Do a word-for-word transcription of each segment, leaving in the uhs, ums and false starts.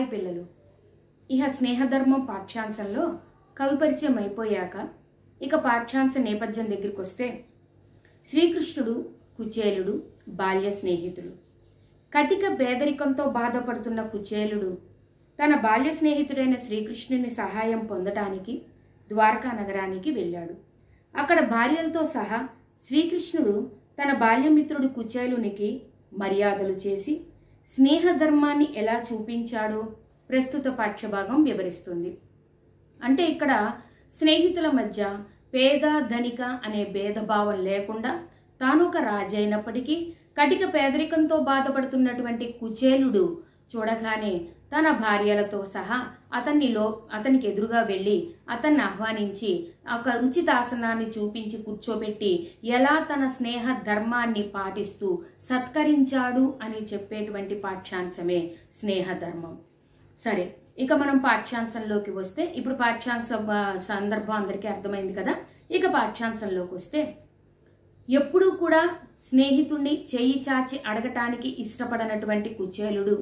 Hi పిల్లలు, ఇహ స్నేహధర్మం పాఠ్యాంశంలో కవి పరిచయం అయిపోయాక ఇక పాఠ్యాంశ నేపథ్యం దగ్గరికి వస్తే శ్రీకృష్ణుడు కుచేలుడు బాల్య స్నేహితులు. కటిక పేదరికంతో బాధపడుతున్న కుచేలుడు తన బాల్య స్నేహితుడైన శ్రీకృష్ణుని సహాయం పొందటానికి ద్వారకా నగరానికి వెళ్ళాడు. అక్కడ భార్యలతో సహా శ్రీకృష్ణుడు తన బాల్యమిత్రుడు కుచేలునికి మర్యాదలు చేసి స్నేహధర్మాన్ని ఎలా చూపించాడో ప్రస్తుత పాఠ్యభాగం వివరిస్తుంది. అంటే ఇక్కడ స్నేహితుల మధ్య పేద ధనిక అనే భేదభావం లేకుండా తాను ఒక రాజైనప్పటికీ కటిక పేదరికంతో బాధపడుతున్నటువంటి కుచేలుడు చూడగానే తన భార్యలతో సహా అతన్నిలో అతనికి ఎదురుగా వెళ్ళి అతన్ని ఆహ్వానించి ఒక ఉచిత ఆసనాన్ని చూపించి కూర్చోబెట్టి ఎలా తన స్నేహ ధర్మాన్ని పాటిస్తూ సత్కరించాడు అని చెప్పేటువంటి పాఠ్యాంశమే స్నేహధర్మం. సరే, ఇక మనం పాఠ్యాంశంలోకి వస్తే ఇప్పుడు పాఠ్యాంశ సందర్భం అందరికీ అర్థమైంది కదా. ఇక పాఠ్యాంశంలోకి వస్తే ఎప్పుడూ కూడా స్నేహితుణ్ణి చేయి చాచి అడగటానికి ఇష్టపడనటువంటి కుచేలుడు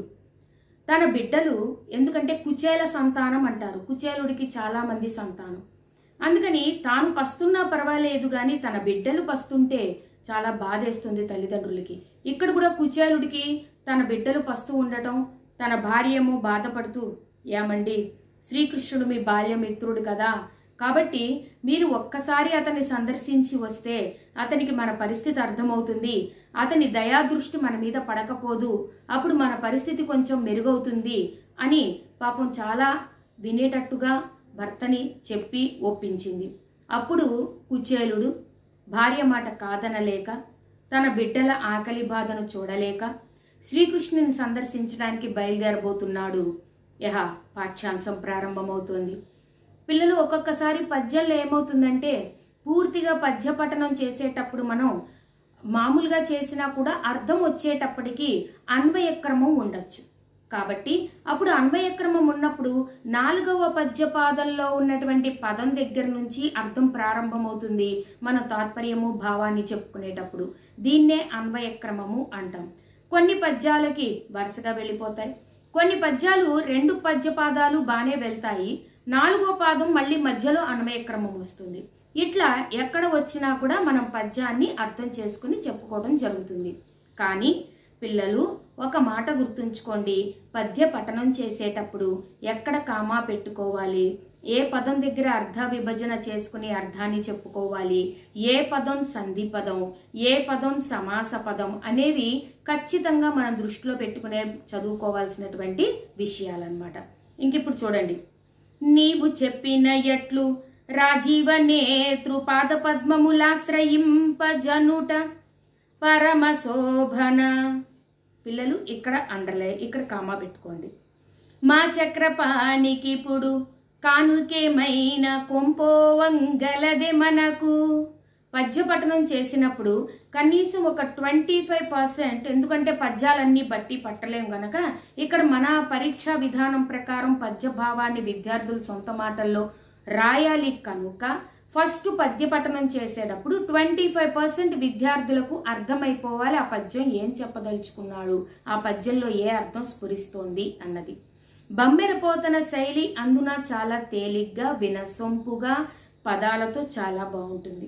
తన బిడ్డలు, ఎందుకంటే కుచేల సంతానం అంటారు, కుచేలుడికి చాలా మంది సంతానం, అందుకని తాను పస్తున్నా పర్వాలేదు కానీ తన బిడ్డలు పస్తుంటే చాలా బాధేస్తుంది తల్లిదండ్రులకి. ఇక్కడ కూడా కుచేలుడికి తన బిడ్డలు పస్తూ ఉండటం, తన భార్యేమో బాధపడుతూ, ఏమండి శ్రీకృష్ణుడు మీ బాల్యమిత్రుడు కదా, కాబట్టి మీరు ఒక్కసారి అతన్ని సందర్శించి వస్తే అతనికి మన పరిస్థితి అర్థమవుతుంది, అతని దయాదృష్టి మన మీద పడకపోదు, అప్పుడు మన పరిస్థితి కొంచెం మెరుగవుతుంది అని పాపం చాలా వినేటట్టుగా భర్తని చెప్పి ఒప్పించింది. అప్పుడు కుచేలుడు భార్య మాట కాదనలేక తన బిడ్డల ఆకలి బాధను చూడలేక శ్రీకృష్ణుని సందర్శించడానికి బయలుదేరబోతున్నాడు. యహ పాఠ్యాంశం ప్రారంభమవుతోంది. పిల్లలు, ఒక్కొక్కసారి పద్యంలో ఏమవుతుందంటే పూర్తిగా పద్య పఠనం చేసేటప్పుడు మనం మామూలుగా చేసినా కూడా అర్థం వచ్చేటప్పటికి అన్వయక్రమం ఉండొచ్చు. కాబట్టి అప్పుడు అన్వయక్రమం ఉన్నప్పుడు నాలుగవ పద్యపాదంలో ఉన్నటువంటి పదం దగ్గర నుంచి అర్థం ప్రారంభమవుతుంది మన తాత్పర్యము భావాన్ని చెప్పుకునేటప్పుడు. దీన్నే అన్వయక్రమము అంటాం. కొన్ని పద్యాలకి వరుసగా వెళ్ళిపోతాయి, కొన్ని పద్యాలు రెండు పద్యపాదాలు బాగానే వెళ్తాయి, నాలుగో పాదం మళ్ళీ మధ్యలో అన్వయక్రమం వస్తుంది. ఇట్లా ఎక్కడ వచ్చినా కూడా మనం పద్యాన్ని అర్థం చేసుకుని చెప్పుకోవడం జరుగుతుంది. కానీ పిల్లలు ఒక మాట గుర్తుంచుకోండి, పద్య పఠనం చేసేటప్పుడు ఎక్కడ కామా పెట్టుకోవాలి, ఏ పదం దగ్గర అర్థ విభజన చేసుకుని అర్థాన్ని చెప్పుకోవాలి, ఏ పదం సంధి పదం, ఏ పదం సమాస పదం అనేవి ఖచ్చితంగా మనం దృష్టిలో పెట్టుకునే చదువుకోవాల్సినటువంటి విషయాలన్నమాట. ఇంక ఇప్పుడు చూడండి, నీవు చెప్పిన ఎట్లు రాజీవ నేత్రు పాద పద్మములాశ్రయింపజనుట పరమ శోభన. పిల్లలు ఇక్కడ అండర్లే, ఇక్కడ కామా పెట్టుకోండి. మా చక్రపాణికి ఇప్పుడు కానుకేమైన కొంపోవంగలదే మనకు. పద్యపఠనం చేసినప్పుడు కనీసం ఒక ట్వంటీ ఫైవ్ పర్సెంట్, ఎందుకంటే పద్యాలన్నీ బట్టి పట్టలేం గనక ఇక్కడ మన పరీక్షా విధానం ప్రకారం పద్యభావాన్ని విద్యార్థులు సొంత మాటల్లో రాయాలి కనుక ఫస్ట్ పద్యపఠనం చేసేటప్పుడు ట్వంటీ ఫైవ్ పర్సెంట్ విద్యార్థులకు అర్థమైపోవాలి ఆ పద్యం ఏం చెప్పదలుచుకున్నాడు, ఆ పద్యంలో ఏ అర్థం స్ఫురిస్తోంది అన్నది. బమ్మెరపోతన శైలి అందున చాలా తేలిగ్గా వినసొంపుగా పదాలతో చాలా బాగుంటుంది.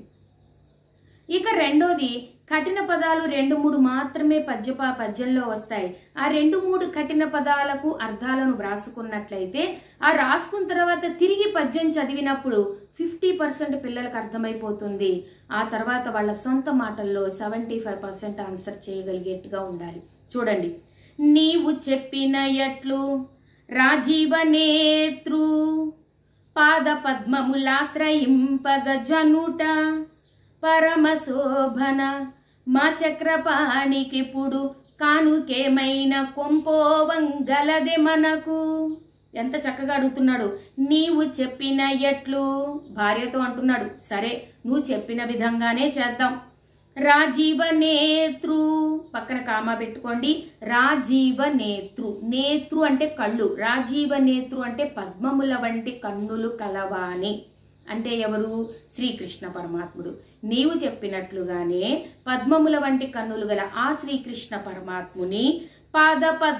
ఇక రెండోది, కఠిన పదాలు రెండు మూడు మాత్రమే పద్య పద్యంలో వస్తాయి. ఆ రెండు మూడు కఠిన పదాలకు అర్థాలను వ్రాసుకున్నట్లయితే ఆ రాసుకున్న తర్వాత తిరిగి పద్యం చదివినప్పుడు ఫిఫ్టీ పర్సెంట్ పిల్లలకు అర్థమైపోతుంది. ఆ తర్వాత వాళ్ళ సొంత మాటల్లో సెవెంటీ ఫైవ్ పర్సెంట్ ఆన్సర్ చేయగలిగేట్టుగా ఉండాలి. చూడండి, నీవు చెప్పిన ఎట్లు రాజీవ నేత్రు పాద పద్మములాశ్రయింపగ జనుట పరమ శోభన మా చక్రపాణికిప్పుడు కానుకేమైన కొంపోవంగలదే మనకు. ఎంత చక్కగా అడుగుతున్నాడు. నీవు చెప్పిన ఎట్లు, భార్యతో అంటున్నాడు. సరే, నువ్వు చెప్పిన విధంగానే చేద్దాం. రాజీవ నేత్రు, పక్కన కామా పెట్టుకోండి. రాజీవ నేత్రు, నేత్రు అంటే కళ్ళు, రాజీవ నేత్రు అంటే పద్మముల వంటి కన్నులు కలవాని. అంటే ఎవరు? శ్రీకృష్ణ పరమాత్ముడు. నీవు చెప్పినట్లుగానే పద్మముల వంటి కన్నులు గల ఆ శ్రీకృష్ణ పరమాత్ముని పాద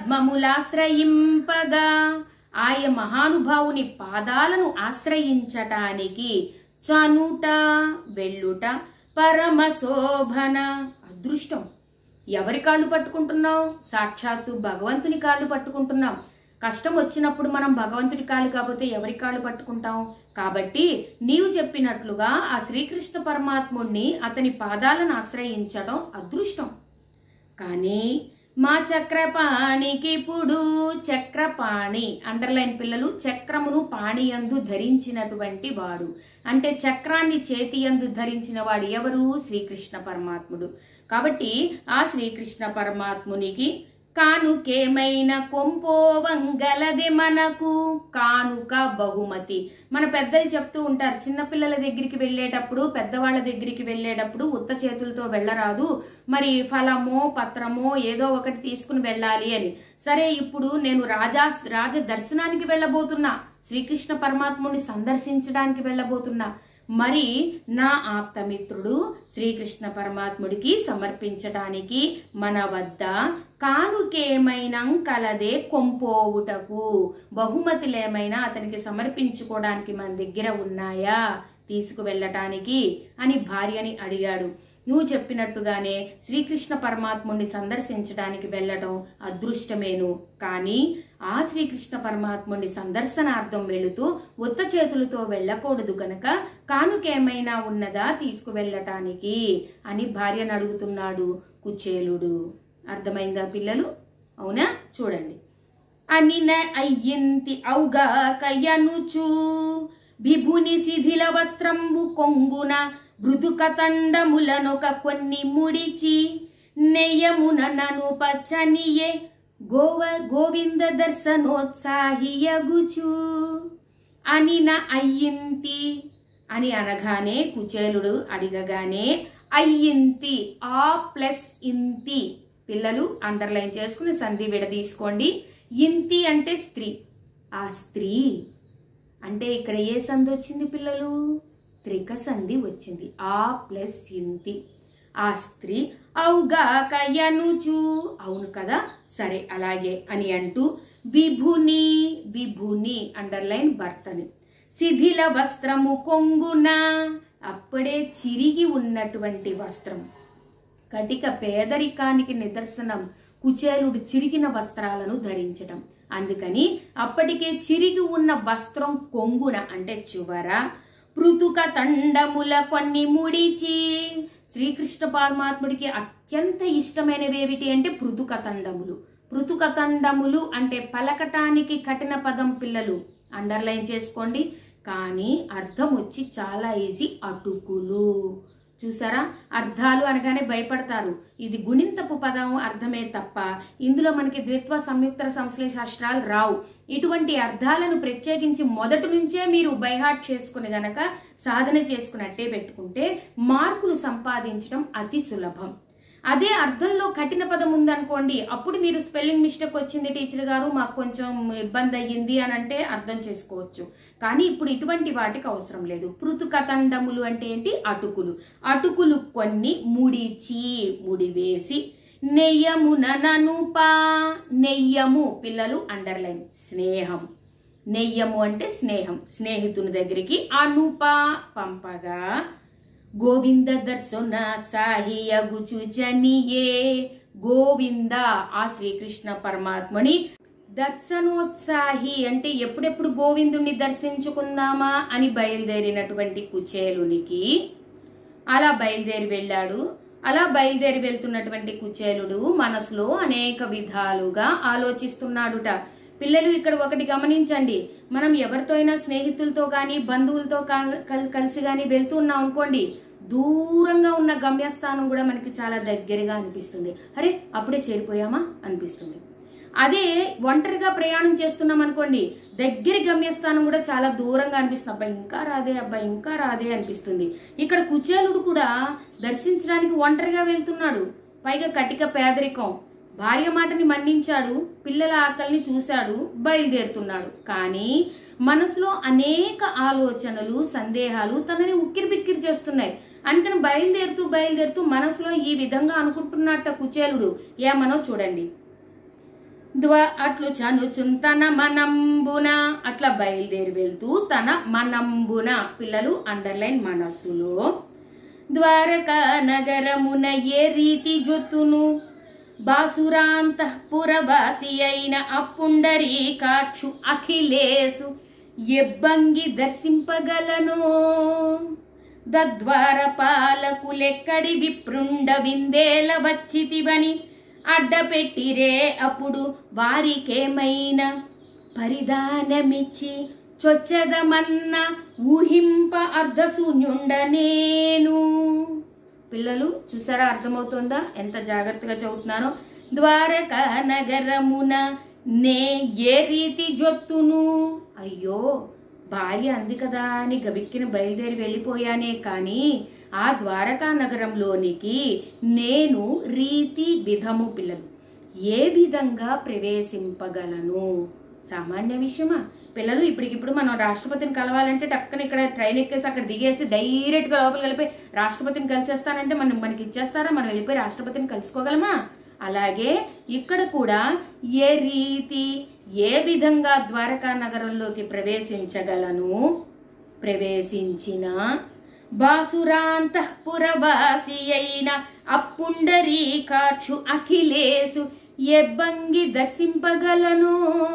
పద్మములాశ్రయింపగా ఆయ మహానుభావుని పాదాలను ఆశ్రయించటానికి చనుట వెళ్ళుట పరమ శోభన అదృష్టం. ఎవరి కాళ్ళు పట్టుకుంటున్నావు? సాక్షాత్తు భగవంతుని కాళ్ళు పట్టుకుంటున్నాం. కష్టం వచ్చినప్పుడు మనం భగవంతుడి కాళ్ళు కాకపోతే ఎవరి కాళ్ళు పట్టుకుంటాం? కాబట్టి నీవు చెప్పినట్లుగా ఆ శ్రీకృష్ణ పరమాత్ముడిని అతని పాదాలను ఆశ్రయించడం అదృష్టం. కానీ మా చక్రపాణికి ఇప్పుడు చక్రపాణి అండర్లైన్ పిల్లలు, చక్రమును పాణియందు ధరించినటువంటి వాడు అంటే చక్రాన్ని చేతి యందు ధరించిన వాడు ఎవరు? శ్రీకృష్ణ పరమాత్ముడు. కాబట్టి ఆ శ్రీకృష్ణ పరమాత్మునికి కానుకేమైన కొంపోవంగలది మనకు కానుక బహుమతి. మన పెద్దలు చెప్తూ ఉంటారు, చిన్నపిల్లల దగ్గరికి వెళ్ళేటప్పుడు పెద్దవాళ్ళ దగ్గరికి వెళ్ళేటప్పుడు ఉత్త చేతులతో వెళ్ళరాదు, మరి ఫలమో పత్రమో ఏదో ఒకటి తీసుకుని వెళ్ళాలి అని. సరే, ఇప్పుడు నేను రాజా రాజ దర్శనానికి వెళ్ళబోతున్నా, శ్రీకృష్ణ పరమాత్ముని సందర్శించడానికి వెళ్ళబోతున్నా. మరి నా ఆప్తమిత్రుడు శ్రీకృష్ణ పరమాత్ముడికి సమర్పించటానికి మన వద్ద కానుకేమైనా కలదే కొంపోవుటకు బహుమతులేమైనా అతనికి సమర్పించుకోవడానికి మన దగ్గర ఉన్నాయా తీసుకువెళ్ళటానికి అని భార్యని అడిగాడు. నువ్వు చెప్పినట్టుగానే శ్రీకృష్ణ పరమాత్ముడిని సందర్శించడానికి వెళ్ళటం అదృష్టమేను. కానీ ఆ శ్రీకృష్ణ పరమాత్ముడిని సందర్శనార్థం వెళుతూ ఉత్త చేతులతో వెళ్ళకూడదు గనక కానుకేమైనా ఉన్నదా తీసుకువెళ్ళటానికి అని భార్యను అడుగుతున్నాడు కుచేలుడు. అర్థమైందా పిల్లలు? అవునా? చూడండి. అనిన అయ్యింతి ఔగా కయనుచు విభుని శిథిల వస్త్రంబు కొంగున మృదుకతండములనొక కొన్ని ముడిచి నెయ్యమున నను పచ్చనియే గోవ గోవింద దర్శనోత్సాహియగుచు. అనిన అయ్యింతి అని అనగానే కుచేలుడు అడిగగానే అయ్యింతి ఆ ప్లస్ ఇంతి పిల్లలు అండర్లైన్ చేసుకుని సంధి విడదీసుకోండి. ఇంతి అంటే స్త్రీ. ఆ స్త్రీ అంటే ఇక్కడ ఏ సంధి వచ్చింది పిల్లలు? త్రిక సంధి వచ్చింది. ఆ ప్లస్ ఇంతి. ఆ స్త్రీ అవుగా కయనుచు అవును కదా, సరే అలాగే అని అంటూ విభుని విభుని అండర్లైన్ భర్తని శిథిల వస్త్రము కొంగున అప్పుడే చిరిగి ఉన్నటువంటి వస్త్రం. కటిక పేదరికానికి నిదర్శనం కుచేలుడు చిరిగిన వస్త్రాలను ధరించడం. అందుకని అప్పటికే చిరిగి ఉన్న వస్త్రం కొంగున అంటే చివర పృతుక తండముల కొన్ని ముడిచి. శ్రీకృష్ణ పరమాత్ముడికి అత్యంత ఇష్టమైనవేమిటి అంటే పృతుక తండములు. పృతుక తండములు అంటే పలకటానికి కఠిన పదం పిల్లలు, అండర్లైన్ చేసుకోండి. కానీ అర్థం వచ్చి చాలా ఈజీ, అటుకులు. చూసారా, అర్థాలు అనగానే భయపడతారు. ఇది గుణింతపు పదం అర్థమే తప్ప ఇందులో మనకి ద్విత్వ సంయుక్త సంశ్లేషాస్త్రాలు రావు. ఇటువంటి అర్థాలను ప్రత్యేకించి మొదటి నుంచే మీరు బైహార్ట్ చేసుకుని గనక సాధన చేసుకున్నట్టే పెట్టుకుంటే మార్కులు సంపాదించడం అతి సులభం. అదే అర్థంలో కఠిన పదం ఉందనుకోండి, అప్పుడు మీరు స్పెల్లింగ్ మిస్టేక్ వచ్చింది టీచర్ గారు మాకు కొంచెం ఇబ్బంది అయ్యింది అని అంటే అర్థం చేసుకోవచ్చు. కానీ ఇప్పుడు ఇటువంటి వాటికి అవసరం లేదు. పృతుకతండములు అంటే ఏంటి? అటుకులు. అటుకులు కొన్ని ముడిచి ముడివేసి నెయ్యమున ననుపా. నెయ్యము పిల్లలు అండర్లైన్ స్నేహం. నెయ్యము అంటే స్నేహం. స్నేహితుని దగ్గరికి అనుపా పంపగా గోవింద దర్శనోత్సాహియగుచుచనియే. గోవింద ఆ శ్రీకృష్ణ పరమాత్మని దర్శనోత్సాహి అంటే ఎప్పుడెప్పుడు గోవిందుణ్ణి దర్శించుకుందామా అని బయలుదేరినటువంటి కుచేలునికి అలా బయలుదేరి వెళ్ళాడు. అలా బయలుదేరి వెళ్తున్నటువంటి కుచేలుడు మనసులో అనేక విధాలుగా ఆలోచిస్తున్నాడుట. పిల్లలు ఇక్కడ ఒకటి గమనించండి, మనం ఎవరితో అయినా స్నేహితులతో కానీ బంధువులతో కలిసి కానీ వెళ్తూ ఉన్నాం అనుకోండి, దూరంగా ఉన్న గమ్యస్థానం కూడా మనకి చాలా దగ్గరగా అనిపిస్తుంది. అరే అప్పుడే చేరిపోయామా అనిపిస్తుంది. అదే ఒంటరిగా ప్రయాణం చేస్తున్నాం అనుకోండి, దగ్గర గమ్యస్థానం కూడా చాలా దూరంగా అనిపిస్తుంది. అబ్బా ఇంకా రాదే, అబ్బా ఇంకా రాదే అనిపిస్తుంది. ఇక్కడ కుచేలుడు కూడా దర్శించడానికి ఒంటరిగా వెళ్తున్నాడు. పైగా కటిక పేదరికం. భార్య మాటని మన్నించాడు, పిల్లల ఆకలిని చూశాడు, బయలుదేరుతున్నాడు. కానీ మనసులో అనేక ఆలోచనలు, సందేహాలు తనని ఉక్కిరి బిక్కిరి చేస్తున్నాయి. అందుకని బయలుదేరుతూ బయలుదేరుతూ మనసులో ఈ విధంగా అనుకుంటున్నట్ట కుచేలుడు. ఏమనో చూడండి. ద్వ అట్లు చనుచున్ తన మనంబున, అట్లా బయలుదేరి వెళ్తూ తన మనంబున, పిల్లలు అండర్లైన్ మనస్సులో, ద్వారకా నగరమున ఏ రీతి జొత్తును బాసురాంతఃపురవాసి అయిన అప్పుండరీకాక్షు అఖిలేసు ఎబ్బంగి దర్శింపగలను. దద్వార పాలకులెక్కడి విప్రుండ విందేల వచ్చితివని అడ్డపెట్టిరే అప్పుడు వారికేమైనా పరిధానమిచ్చి చొచ్చెదమన్న ఊహింప అర్ధశూన్యుండ నేను. పిల్లలు చూసారా, అర్థమవుతుందా ఎంత జాగ్రత్తగా చదువుతున్నానో? ద్వారకా నగరమున నే ఏ రీతి జొత్తును. అయ్యో, భార్య అంది కదా అని గబిక్కిన బయలుదేరి వెళ్ళిపోయానే కానీ ఆ ద్వారకా నగరంలోనికి నేను రీతి విధము, పిల్లలు ఏ విధంగా ప్రవేశింపగలను? సామాన్య విషయమా పిల్లలు? ఇప్పటికిప్పుడు మనం రాష్ట్రపతిని కలవాలంటే టక్కన ఇక్కడ ట్రైన్ ఎక్కేసి అక్కడ దిగేసి డైరెక్ట్గా లోపలికి వెళ్ళిపోయి రాష్ట్రపతిని కలిసేస్తానంటే మనం మనకి ఇచ్చేస్తారా? మనం వెళ్ళిపోయి రాష్ట్రపతిని కలుసుకోగలమా? అలాగే ఇక్కడ కూడా ఏ రీతి, ఏ విధంగా ద్వారకా నగరంలోకి ప్రవేశించగలను? ప్రవేశించిన బాసురాంతఃపురవాసి అయిన అప్పుండరీకాక్షు అఖిలేసు ఎబ్బంగి దర్శింపగలను.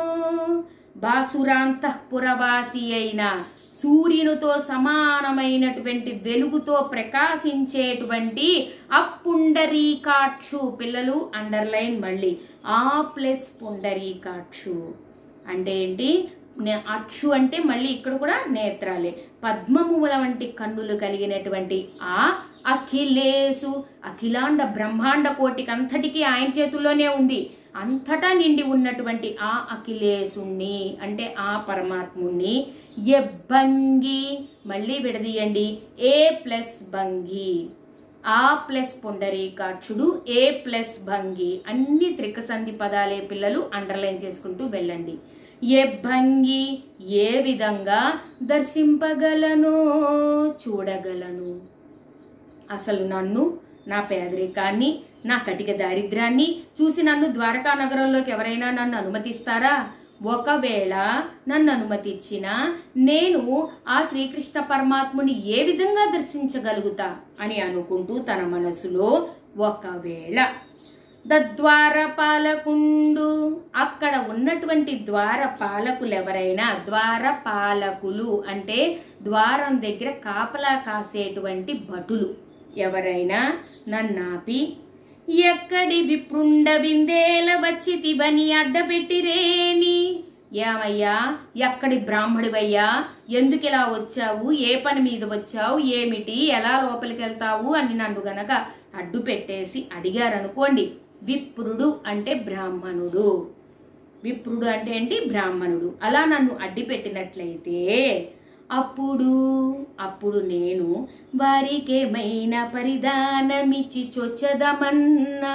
బాసురాంతఃపురవాసి అయిన, సూర్యునితో సమానమైనటువంటి వెలుగుతో ప్రకాశించేటువంటి అప్పుండరీకాక్షు, పిల్లలు అండర్లైన్ మళ్ళీ ఆ ప్లస్ పుండరీకాక్షు అంటే ఏంటి? అక్షు అంటే మళ్ళీ ఇక్కడ కూడా నేత్రాలే, పద్మముల వంటి కన్నులు కలిగినటువంటి ఆ అఖిలేసు, అఖిలాండ బ్రహ్మాండ కోటికి అంతటికీ ఆయన చేతుల్లోనే ఉంది. అంతటా నిండి ఉన్నటువంటి ఆ అఖిలేసుణ్ణి అంటే ఆ పరమాత్ముణ్ణి ఎబ్బంగి, మళ్ళీ విడదీయండి, ఏ ప్లస్ భంగి, ఆ ప్లస్ పుండరీకాక్షుడు, ఏ ప్లస్ భంగి, అన్ని త్రికసంధి పదాలే పిల్లలు, అండర్లైన్ చేసుకుంటూ వెళ్ళండి. ఎబ్బంగి ఏ విధంగా దర్శింపగలను, చూడగలను. అసలు నన్ను, నా పేదరికాన్ని, నా కటిక దారిద్ర్యాన్ని చూసి నన్ను ద్వారకా నగరంలోకి ఎవరైనా నన్ను అనుమతిస్తారా? ఒకవేళ నన్ను అనుమతిచ్చినా నేను ఆ శ్రీకృష్ణ పరమాత్ముని ఏ విధంగా దర్శించగలుగుతా అని అనుకుంటూ తన మనసులో ఒకవేళ దద్వార పాలకుండు, అక్కడ ఉన్నటువంటి ద్వార పాలకులు ఎవరైనా, ద్వార పాలకులు అంటే ద్వారం దగ్గర కాపలా కాసేటువంటి భటులు ఎవరైనా నన్నాపి ఎక్కడి విప్రుండ విందేల వచ్చితివని అడ్డపెట్టిరేని, ఏమయ్యా ఎక్కడి బ్రాహ్మడివయ్యా, ఎందుకు ఇలా వచ్చావు, ఏ పని మీద వచ్చావు, ఏమిటి, ఎలా లోపలికి వెళ్తావు అని నన్ను గనక అడ్డు పెట్టేసి అడిగారనుకోండి. విప్రుడు అంటే బ్రాహ్మణుడు, విప్రుడు అంటే ఏంటి? బ్రాహ్మణుడు. అలా నన్ను అడ్డు పెట్టినట్లయితే అప్పుడు అప్పుడు నేను వారికేమైనా పరిధానమిచ్చి చొచ్చదమన్నా,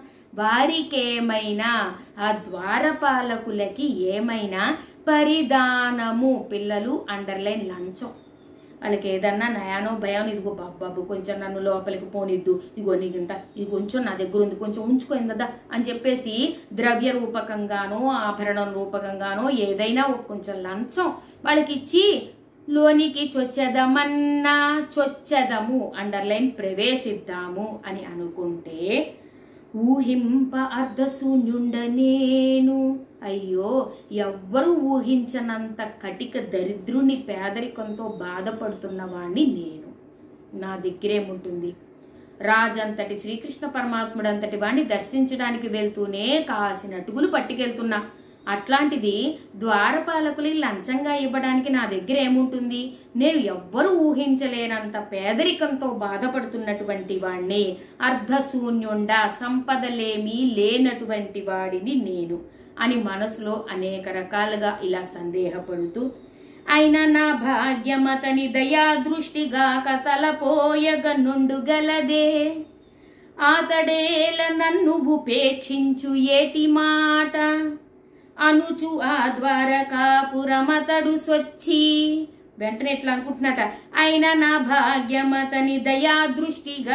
వారికేమైనా ఆ ద్వారపాలకులకి ఏమైనా పరిధానము, పిల్లలు అండర్లైన్ లంచం, వాళ్ళకి ఏదన్నా నయానో భయానో, ఇదిగో బాబాబు కొంచెం నన్ను లోపలికి పోనిద్దు, ఇగో నీకింత ఇది కొంచెం నా దగ్గర ఉంది, కొంచెం ఉంచుకోయింది కదా అని చెప్పేసి ద్రవ్య రూపకంగానో ఆభరణం రూపకంగానో ఏదైనా కొంచెం లంచం వాళ్ళకి ఇచ్చి లోనికి చొచ్చెదమన్నా, చొచ్చెదము అండర్లైన్ ప్రవేశిద్దాము అని అనుకుంటే ఊహింప అర్ధశూన్యుండ నేను. అయ్యో, ఎవ్వరూ ఊహించనంత కటిక దరిద్రుని, పేదరికంతో బాధపడుతున్న వాణ్ణి నేను. నా దగ్గరేముంటుంది? రాజంతటి శ్రీకృష్ణ పరమాత్ముడు అంతటి వాణ్ణి దర్శించడానికి వెళ్తూనే కాసిన అటుకులు పట్టుకెళ్తున్నా. అట్లాంటిది ద్వారపాలకులకి లంచంగా ఇవ్వడానికి నా దగ్గర ఏముంటుంది? నేను ఎవ్వరూ ఊహించలేనంత పేదరికంతో బాధపడుతున్నటువంటి వాణ్ణి, అర్ధశూన్యుండా, సంపదలేమీ లేనటువంటి వాడిని నేను అని మనసులో అనేక రకాలుగా ఇలా సందేహపడుతూ, అయినా నా భాగ్యమతని దయా దృష్టిగా కతలపోయగ నుండు గలదే, ఆతడేల నన్ను ఉపేక్షించు ఏటి మాట అనుచు ఆ ద్వారకాపురమతడు సొచ్చి. వెంటనే ఎట్లా అనుకుంటున్నట, అయినా నా భాగ్యమతని దయా దృష్టిగా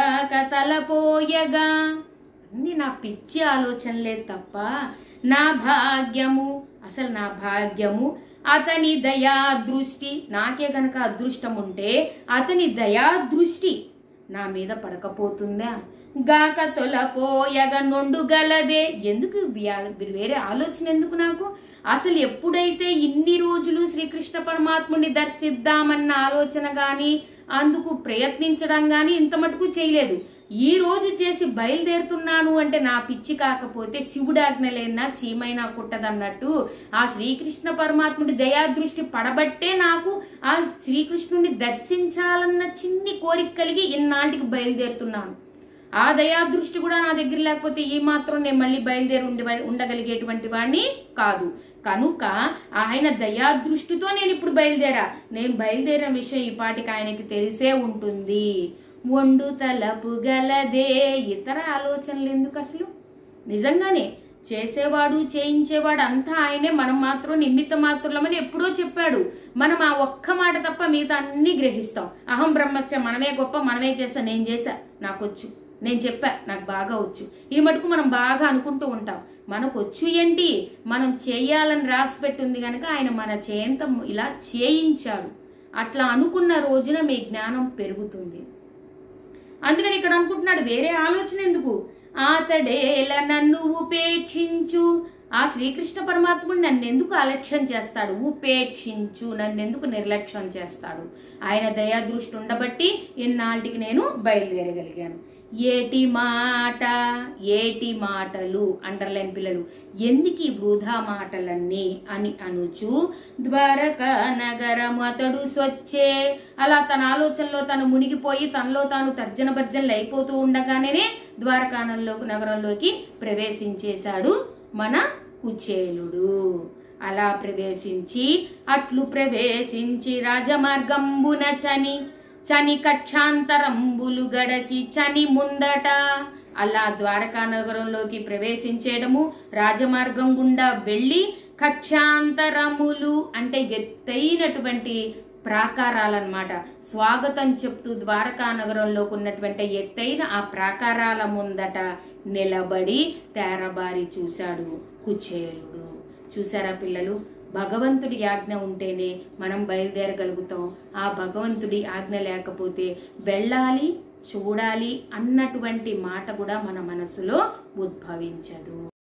కతలపోయగా. అన్ని నా పిచ్చి ఆలోచనలే తప్ప నా భాగ్యము, అసలు నా భాగ్యము అతని దయా దృష్టి, నాకే గనక అదృష్టం ఉంటే అతని దయా దృష్టి నా మీద పడకపోతుందా? గాక తొలపోయగ నొండుగలదే. ఎందుకు వేరే ఆలోచన ఎందుకు నాకు? అసలు ఎప్పుడైతే ఇన్ని రోజులు శ్రీకృష్ణ పరమాత్ముని దర్శిద్దామన్న ఆలోచన గాని అందుకు ప్రయత్నించడం గాని ఇంత మటుకు చేయలేదు. ఈ రోజు చేసి బయలుదేరుతున్నాను అంటే నా పిచ్చి కాకపోతే శివుడాజ్ఞ లేనా చీమైనా కుట్టదన్నట్టు ఆ శ్రీకృష్ణ పరమాత్ముడి దయాదృష్టి పడబట్టే నాకు ఆ శ్రీకృష్ణుని దర్శించాలన్న చిన్ని కోరిక కలిగి ఇన్నాళ్ళకి బయలుదేరుతున్నాను. ఆ దయాదృష్టి కూడా నా దగ్గర లేకపోతే ఈ మాత్రం నేను మళ్ళీ బయలుదేరి ఉండి ఉండగలిగేటువంటి వాడిని కాదు. కనుక ఆయన దయాదృష్టితో నేను ఇప్పుడు బయలుదేరా. నేను బయలుదేరిన విషయం ఈ పాటికి ఆయనకి తెలిసే ఉంటుంది. వండు తలపు గలదే. ఇతర ఆలోచనలు ఎందుకు అసలు? నిజంగానే చేసేవాడు చేయించేవాడు అంతా ఆయనే, మనం మాత్రం నిమిత్త మాత్రులమని ఎప్పుడో చెప్పాడు. మనం ఆ ఒక్క మాట తప్ప మిగతా అన్ని గ్రహిస్తాం. అహం బ్రహ్మస్య, మనమే గొప్ప, మనమే చేసా, నేను చేసా, నాకొచ్చు, నేను చెప్పా, నాకు బాగా వచ్చు. ఇది మటుకు మనం బాగా అనుకుంటూ ఉంటాం. మనకు వచ్చు ఏంటి, మనం చేయాలని రాసి పెట్టుంది కనుక ఆయన మన చేయంత ఇలా చేయించాడు. అట్లా అనుకున్న రోజున మీ జ్ఞానం పెరుగుతుంది. అందుకని ఇక్కడ అనుకుంటున్నాడు వేరే ఆలోచన ఎందుకు. ఆతడేల నన్ను ఉపేక్షించు. ఆ శ్రీకృష్ణ పరమాత్ముడు నన్నెందుకు అలక్ష్యం చేస్తాడు? ఉపేక్షించు, నన్నెందుకు నిర్లక్ష్యం చేస్తాడు? ఆయన దయాదృష్టి ఉండబట్టి ఇన్నాళ్ళకి నేను బయలుదేరగలిగాను. ఏటి మాట, ఏటి మాటలు, అండర్లైన్ పిల్లలు, ఎందుకు ఈ వృధా మాటలన్నీ అని అనుచు ద్వారకా నగరము అతడు సొచ్చే. అలా తన ఆలోచనలో తను మునిగిపోయి తనలో తాను తర్జన భర్జనలు అయిపోతూ ఉండగానే ద్వారకానంలో నగరంలోకి ప్రవేశించేశాడు మన కుచేలుడు. అలా ప్రవేశించి అట్లు ప్రవేశించి రాజమార్గంబున చని చని కక్షాంతరంబులు గడచి చని ముందట. అలా ద్వారకా నగరంలోకి ప్రవేశించేయడము, రాజమార్గం గుండా వెళ్ళి కక్షాంతరములు అంటే ఎత్తైనటువంటి ప్రాకారాలన్నమాట. స్వాగతం చెప్తూ ద్వారకా నగరంలోకి ఉన్నటువంటి ఎత్తైన ఆ ప్రాకారాల ముందట నిలబడి తేరబారి చూశాడు కుచేలుడు. చూసారా పిల్లలు, భగవంతుడి ఆజ్ఞ ఉంటేనే మనం బయలుదేరగలుగుతాం. ఆ భగవంతుడి ఆజ్ఞ లేకపోతే వెళ్ళాలి, చూడాలి అన్నటువంటి మాట కూడా మన మనసులో ఉద్భవించదు.